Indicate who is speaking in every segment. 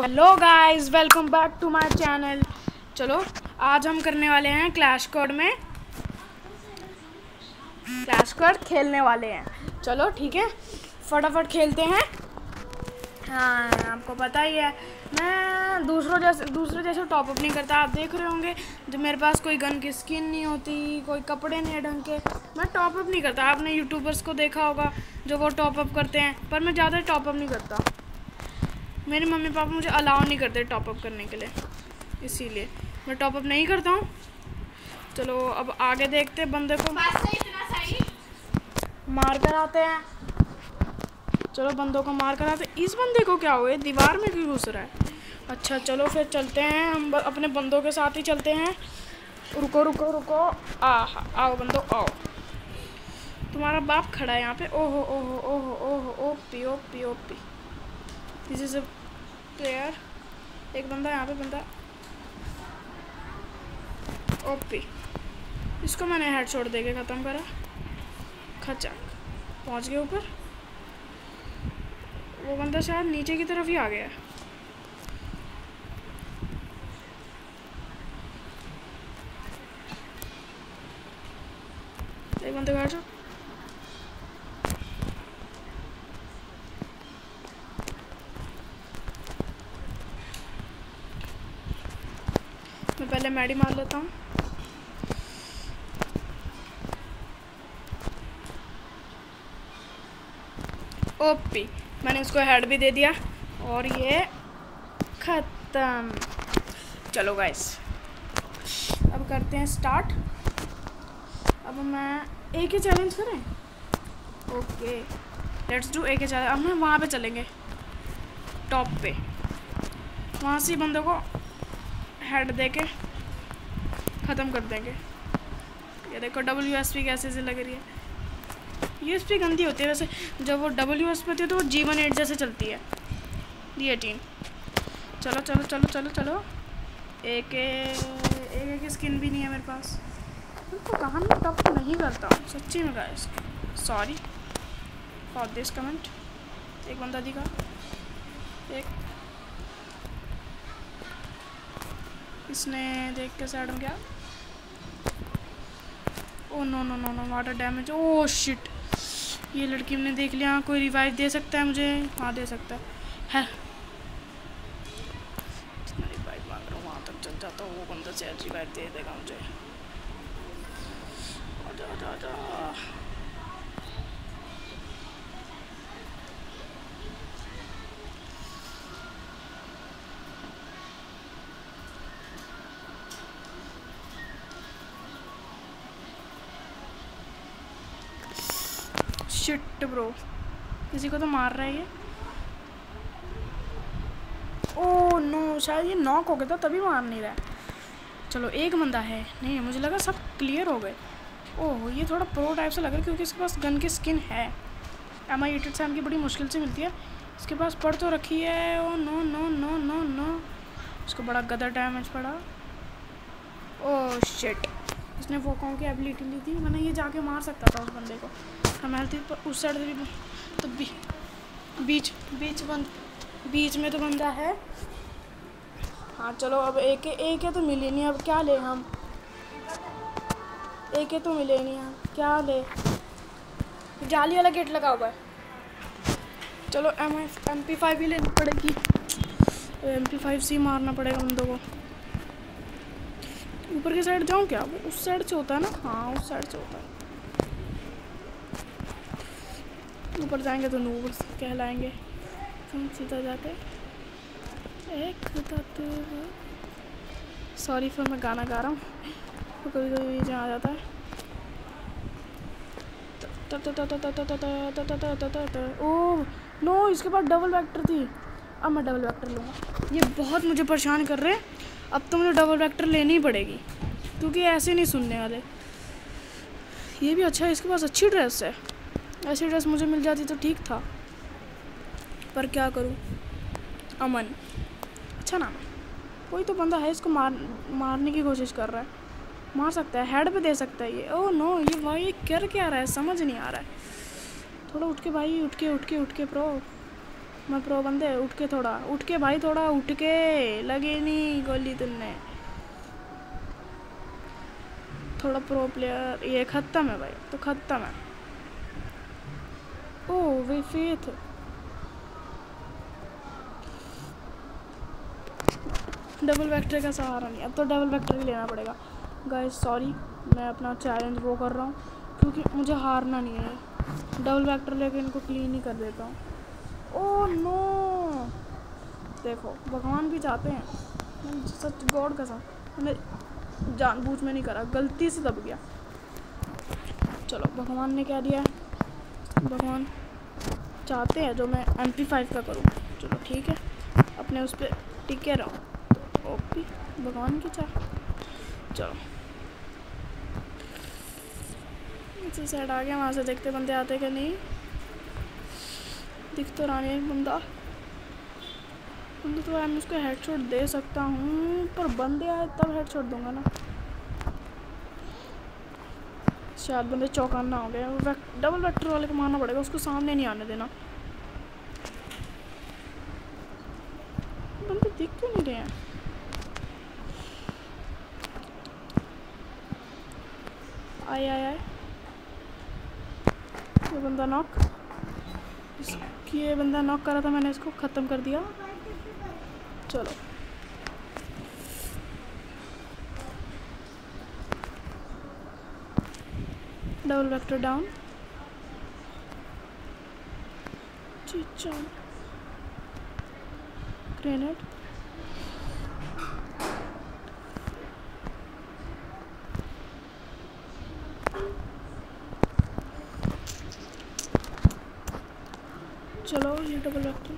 Speaker 1: Hello guys, welcome back to my channel. चलो आज हम करने वाले हैं क्लैश स्क्वाड में क्लैश स्क्वाड खेलने वाले हैं। चलो ठीक है, फटाफट खेलते हैं। हाँ, आपको पता ही है मैं दूसरों जैसे टॉप अप नहीं करता। आप देख रहे होंगे जब मेरे पास कोई गन की स्किन नहीं होती, कोई कपड़े नहीं है ढंग के, मैं टॉप अप नहीं करता। आपने यूट्यूबर्स को देखा होगा जो वो टॉप अप करते हैं, पर मैं ज़्यादा टॉप अप नहीं करता। मेरे मम्मी पापा मुझे अलाउ नहीं करते टॉप अप करने के लिए, इसीलिए मैं टॉप अप नहीं करता हूँ। चलो अब आगे देखते हैं, बंदे को मार कर आते हैं। चलो बंदों को मार कर आते हैं। इस बंदे को क्या हुआ, दीवार में क्यों घुस रहा है? अच्छा चलो फिर चलते हैं, हम अपने बंदों के साथ ही चलते हैं। रुको रुको रुको, आओ बंदो आओ। तुम्हारा बाप खड़ा है यहाँ पे। ओहो ओहो ओहो ओहो, OP OP OP. This is a player. एक बंदा यहाँ पे, बंदा ओपी। इसको मैंने हेडशॉट देके ख़त्म करा। खचक, पहुँच गए ऊपर। वो बंदा शायद नीचे की तरफ ही आ गया है। एक बंदे को हेडशॉट। मैं पहले मैडी मार लेता हूँ। ओपी, मैंने उसको हेड भी दे दिया और ये ख़त्म। चलो गाइस अब करते हैं स्टार्ट। अब मैं एक ही चैलेंज करें। ओके लेट्स डू एक ही चैलेंज। अब हम वहाँ पे चलेंगे, टॉप पे। वहाँ से बंदों को हेड दे के ख़त्म कर देंगे। ये देखो WSP कैसे से लग रही है। USP गंदी होती है वैसे। जब वो WSP होती है तो वो G18 जैसे चलती है। G18। चलो चलो चलो चलो चलो। एक स्किन भी नहीं है मेरे पास। तो कहाँ मैं टॉप नहीं करता हूँ सच्ची में guys. Sorry for this comment. एक बंदा दिखा, एक इसने देख के साइड में गया। Oh no no no no, water damage. Oh shit, ये लड़की ने देख लिया। कोई रिवाइव दे सकता है मुझे? हाँ दे सकता है। जितना रिवाइव मांग रहा हूँ वहाँ तक चल जाता हूँ, वो बंदा शायद रिवाइव दे देगा मुझे। आजा आजा आजा। शिट ब्रो, किसी को तो मार रहा है ये। ओह नो, शायद ये नॉक हो गया था तभी मार नहीं रहा है। चलो एक बंदा है। नहीं मुझे लगा सब क्लियर हो गए। ओह ये थोड़ा प्रो टाइप से लग रहा है क्योंकि इसके पास गन की स्किन है। MI87 की बड़ी मुश्किल से मिलती है। इसके पास पड़ तो रखी है। Oh no no no no no, इसको बड़ा गदर डैमेज पड़ा। ओह शिट, इसने वोकों की एबिलिटी ली थी, मैंने ये जाके मार सकता था उस बंदे को। हम हेल्थी पर उस साइड भी तो बीच में तो बंदा है। हाँ चलो अब एक है तो मिले नहीं। अब क्या ले हम? एक है तो मिले नहीं, हम क्या ले? जाली वाला गेट लगा हुआ है। चलो MP5 ही लेनी पड़ेगी। MP5 से मारना पड़ेगा बंदों को। ऊपर की साइड जाऊँ क्या? वो उस साइड से होता है ना। हाँ उस साइड से होता है। ऊपर जाएंगे तो नूब कहलाएंगे। हम सीधा जाते एक सॉरी फिर मैं गाना गा रहा हूँ तो कभी कभी जहाँ आ जाता है। ओह नो, इसके पास डबल वेक्टर थी। अब मैं डबल वेक्टर लूँगा। ये बहुत मुझे परेशान कर रहे हैं। अब तो मुझे डबल वेक्टर लेनी ही पड़ेगी क्योंकि ऐसे नहीं सुनने वाले। ये भी अच्छा है, इसके पास अच्छी ड्रेस है। ऐसी ड्रेस मुझे मिल जाती तो ठीक था, पर क्या करूं। अमन अच्छा नाम है। कोई तो बंदा है, इसको मारने की कोशिश कर रहा है। मार सकता है, हेड पे दे सकता है ये। ओह नो, ये भाई कर क्या रहा है समझ नहीं आ रहा है। थोड़ा उठ के भाई, उठ के प्रो। मैं प्रो बंदे, उठ के थोड़ा, उठ के भाई, थोड़ा उठ के, लगे नहीं गोली तुमने, थोड़ा प्रो प्लेयर। ये ख़त्म है भाई, तो ख़त्म है। ओह वे फेथ, डबल वेक्टर का सहारा नहीं, अब तो डबल वेक्टर ही लेना पड़ेगा गाइस। सॉरी, मैं अपना चैलेंज वो कर रहा हूँ क्योंकि मुझे हारना नहीं है। डबल वेक्टर लेके इनको क्लीन ही कर देता हूँ। ओह नो, देखो भगवान भी चाहते हैं, सच गॉड कसम, मैंने जानबूझ में नहीं करा, गलती से दब गया। चलो भगवान ने क्या दिया है, भगवान चाहते हैं जो मैं MP5 का करूँ। चलो ठीक है, अपने उस पर टिके रहो, तो ओपी भगवान की चाह। चलो इसी साइड आ गया, वहाँ से देखते बंदे आते कि नहीं। दिख तो रहा नहीं बंदा, तो मैं उसको हेडशॉट दे सकता हूँ, पर बंदे आए तब हेडशॉट दूंगा ना। शायद बंदे चौकाना हो गया, डबल वेक्टर वाले को मारना पड़ेगा, उसको सामने नहीं आने देना। बंदे दिख क्यों नहीं रहे हैं? आए आए आए, ये बंदा नॉक, ये बंदा नॉक करा था, मैंने इसको ख़त्म कर दिया। चलो डबल वेक्टर डाउन, चीचा ग्रेनेड, चलो ये डबल वेक्टर,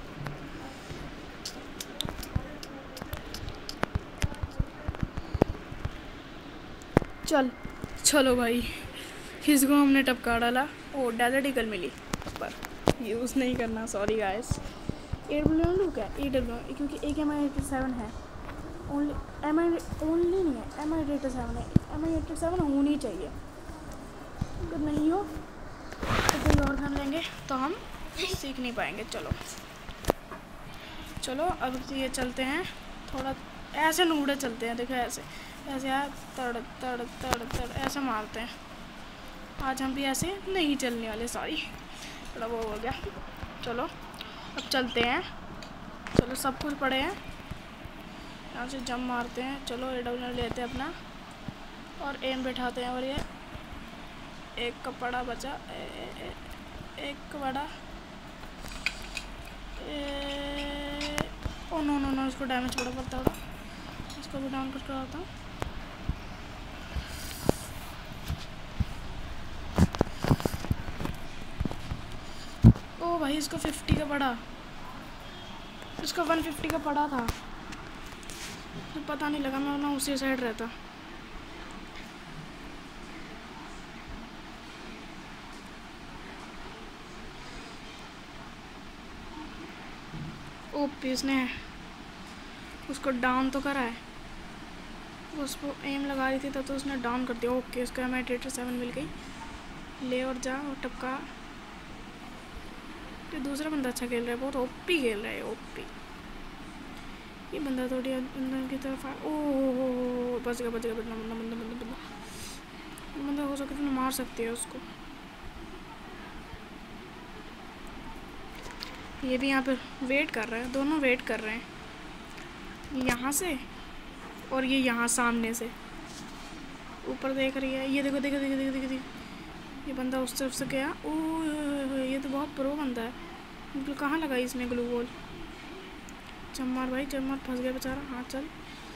Speaker 1: चल चलो भाई, इसको हमने टपका डाला। ओ डेजर्ट ईगल मिली, पर यूज़ नहीं करना, सॉरी गाइस। AW क्या AW, क्योंकि एक MI87 है, ओनली ओनली नहीं है, MI87 है, MI87 होनी चाहिए। अगर नहीं हो तो कोई और गन लेंगे, तो हम सीख नहीं पाएंगे। चलो चलो अब ये चलते हैं, थोड़ा ऐसे नूड़े चलते हैं, देखो ऐसे ऐसे यार, तड़ तड़ तड़ तड़ ऐसे मारते हैं। आज हम भी ऐसे नहीं चलने वाले, सॉरी, थोड़ा वो हो गया। चलो अब चलते हैं, चलो सब कुछ पड़े हैं, यहाँ से जंप मारते हैं। चलो AW लेते हैं अपना और एम बैठाते हैं, और ये एक का पड़ा बचा, एक बड़ा, ओ नो नो नो, इसको डैमेज बड़ा पड़ता होगा, इसको भी डाउन करके आता हूँ। ओ भाई इसको 50 का पड़ा, इसको 150 का पड़ा था, तो पता नहीं लगा, मैं ना उसी साइड रहता। ओपी उसने उसको डाउन तो करा है, उसको एम लगा रही थी तो उसने डाउन कर दिया। ओके, उसको MI87 मिल गई, ले और जा और टपका। ये दूसरा बंदा अच्छा खेल रहा है, बहुत ओपी खेल रहा है, ओपी। ये बंदा थोड़ी अंदर की तरफ ओ बच गया, बंदा बंदा बंदा बंदा बंदा बंदा हो सके तो मार सकती है उसको। ये भी यहाँ पे वेट कर रहे हैं, दोनों वेट कर रहे हैं, यहाँ से और ये यहाँ सामने से ऊपर देख रही है। ये देखो देखो देखो देखो देखो, देखो। ये बंदा उस तरफ से गया। ओह ये तो बहुत प्रो बंदा है, बिल्कुल। कहाँ लगाई इसने ग्लू वॉल? चम्मार भाई, चम्मार फंस गया बेचारा। हाँ चल,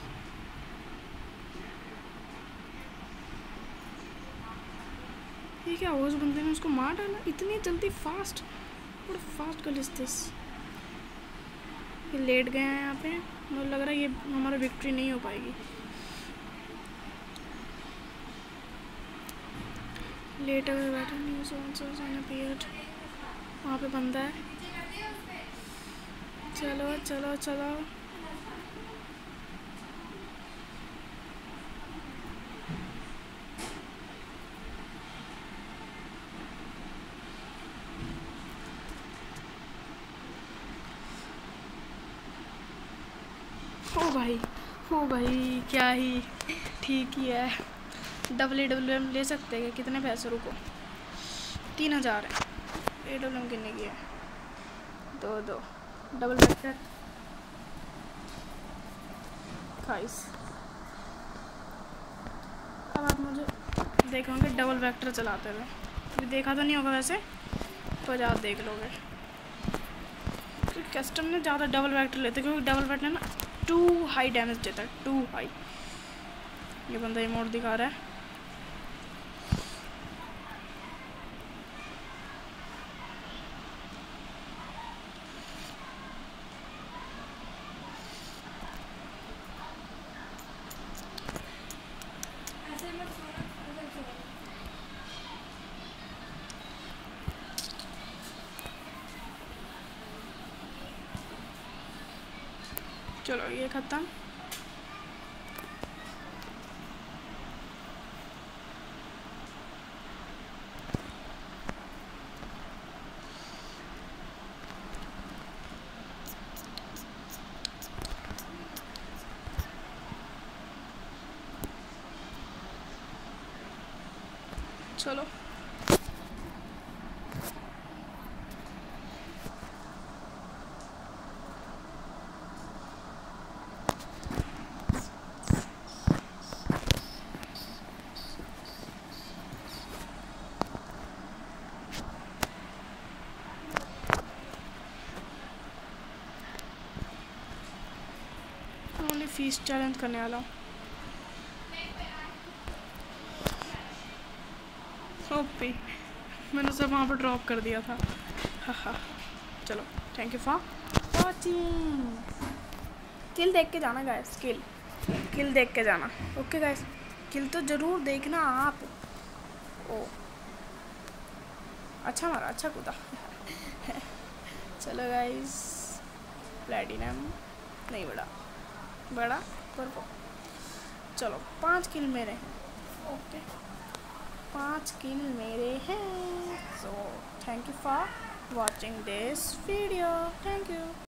Speaker 1: ये क्या हुआ? उस बंदे ने उसको मार डाला इतनी जल्दी, फास्ट, बड़ा फास्ट गल इज दिस। ये लेट गए हैं यहाँ पे, मुझे लग रहा है ये हमारा विक्ट्री नहीं हो पाएगी। लेट अगर बैठा नहीं, वहाँ पे बंदा है। चलो चलो चलो, ओ भाई क्या ही ठीक ही है। AWM ले सकते हैं कितने पैसे? रुको 3000 है। AWM कितने की है? 2 डबल वेक्टर 28। अब आप मुझे देखे होंगे डबल वेक्टर चलाते हुए, अभी देखा तो नहीं होगा वैसे, तो आप देख लोगे। क्योंकि कस्टम में ज़्यादा डबल वेक्टर लेते, क्योंकि डबल वेक्टर ना 2 हाई डैमेज देता है, 2 हाई। ये बंदा इमोट दिखा रहा है। चलो ये खत्म। चलो ओनली फीस चैलेंज करने वाला हूँ। ओपी मैंने सब वहाँ पर ड्रॉप कर दिया था। हाँ चलो thank you for watching. Kill देख के जाना गाइस, किल देख के जाना। ओके गाइस, किल तो ज़रूर देखना आप। ओ अच्छा मारा, अच्छा कूदा। चलो गाइस, प्लैटिनम नहीं बड़ा पर चलो 5 किल मेरे हैं। ओके 5 किल मेरे हैं। So thank you for watching this video. Thank you.